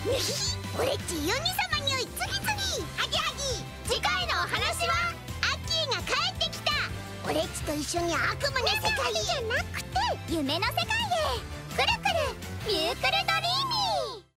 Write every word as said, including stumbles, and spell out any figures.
ぬひオレっちユニ様におい次々ハギハギ。次回のお話はアッキーが帰ってきた。オレっちと一緒に悪夢の世界へじゃなくて夢の世界へくるくるミュークルドリーム。